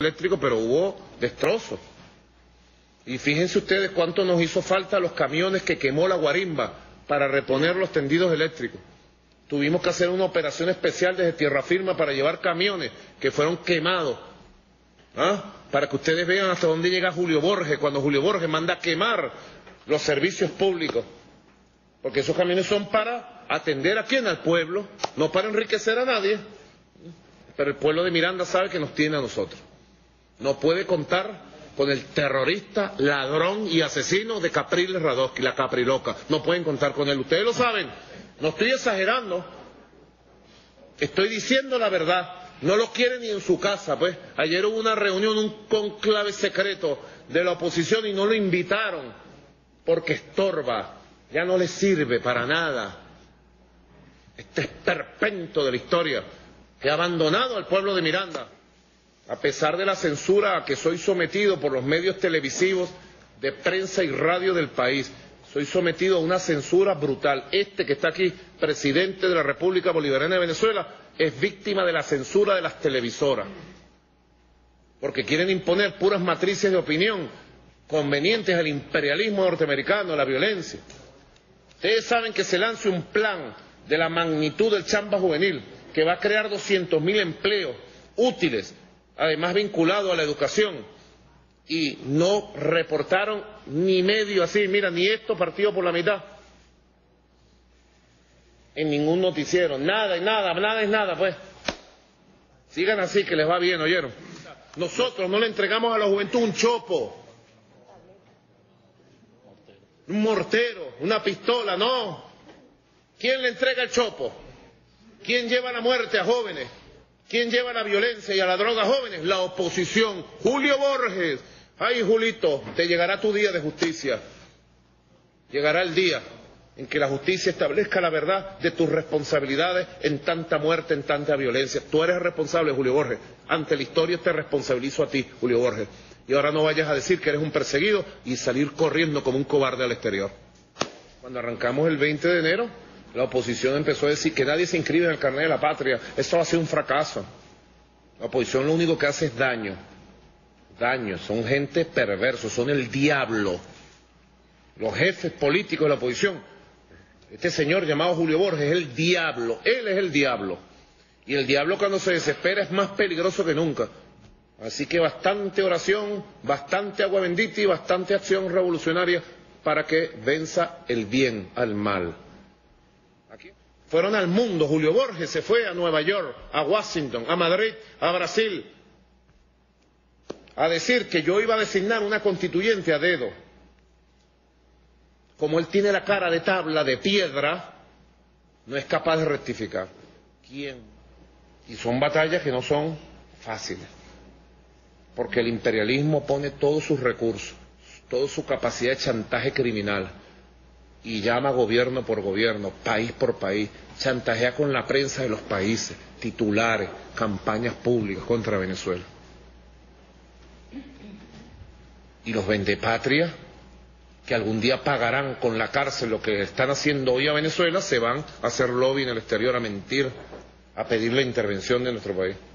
eléctrico, pero hubo destrozos. Y fíjense ustedes cuánto nos hizo falta los camiones que quemó la guarimba para reponer los tendidos eléctricos. Tuvimos que hacer una operación especial desde tierra firme para llevar camiones que fueron quemados. Para que ustedes vean hasta dónde llega Julio Borges, cuando Julio Borges manda a quemar los servicios públicos. Porque esos camiones son para atender a quién, al pueblo, no para enriquecer a nadie. Pero el pueblo de Miranda sabe que nos tiene a nosotros. No puede contar con el terrorista, ladrón y asesino de Capriles Radosky, la Capriloca. No pueden contar con él. Ustedes lo saben. No estoy exagerando. Estoy diciendo la verdad. No lo quieren ni en su casa, pues. Ayer hubo una reunión, un conclave secreto de la oposición y no lo invitaron porque estorba. Ya no le sirve para nada. Este esperpento de la historia que ha abandonado al pueblo de Miranda. A pesar de la censura a que soy sometido por los medios televisivos, de prensa y radio del país, soy sometido a una censura brutal. Este que está aquí, presidente de la República Bolivariana de Venezuela, es víctima de la censura de las televisoras. Porque quieren imponer puras matrices de opinión convenientes al imperialismo norteamericano, a la violencia. Ustedes saben que se lance un plan de la magnitud del Chamba Juvenil, que va a crear 200.000 empleos útiles, además vinculado a la educación, y no reportaron ni medio así, mira, ni esto partido por la mitad, en ningún noticiero, nada es nada, pues. Sigan así que les va bien, ¿oyeron? Nosotros no le entregamos a la juventud un chopo, un mortero, una pistola, no. ¿Quién le entrega el chopo? ¿Quién lleva la muerte a jóvenes? ¿Quién lleva la violencia y a la droga a jóvenes? La oposición. Julio Borges. Ay, Julito, te llegará tu día de justicia. Llegará el día en que la justicia establezca la verdad de tus responsabilidades en tanta muerte, en tanta violencia. Tú eres responsable, Julio Borges. Ante la historia te responsabilizo a ti, Julio Borges. Y ahora no vayas a decir que eres un perseguido y salir corriendo como un cobarde al exterior. Cuando arrancamos el 20 de enero, la oposición empezó a decir que nadie se inscribe en el carnet de la patria. Eso va a ser un fracaso. La oposición lo único que hace es daño. Daño. Son gente perversa, son el diablo. Los jefes políticos de la oposición. Este señor llamado Julio Borges es el diablo. Él es el diablo. Y el diablo cuando se desespera es más peligroso que nunca. Así que bastante oración, bastante agua bendita y bastante acción revolucionaria para que venza el bien al mal. Fueron al mundo. Julio Borges se fue a Nueva York, a Washington, a Madrid, a Brasil, a decir que yo iba a designar una constituyente a dedo. Como él tiene la cara de tabla, de piedra, no es capaz de rectificar. ¿Quién? Y son batallas que no son fáciles, porque el imperialismo pone todos sus recursos, toda su capacidad de chantaje criminal, y llama gobierno por gobierno, país por país, chantajea con la prensa de los países, titulares, campañas públicas contra Venezuela. Y los vendepatrias, que algún día pagarán con la cárcel lo que están haciendo hoy a Venezuela, se van a hacer lobby en el exterior, a mentir, a pedir la intervención de nuestro país.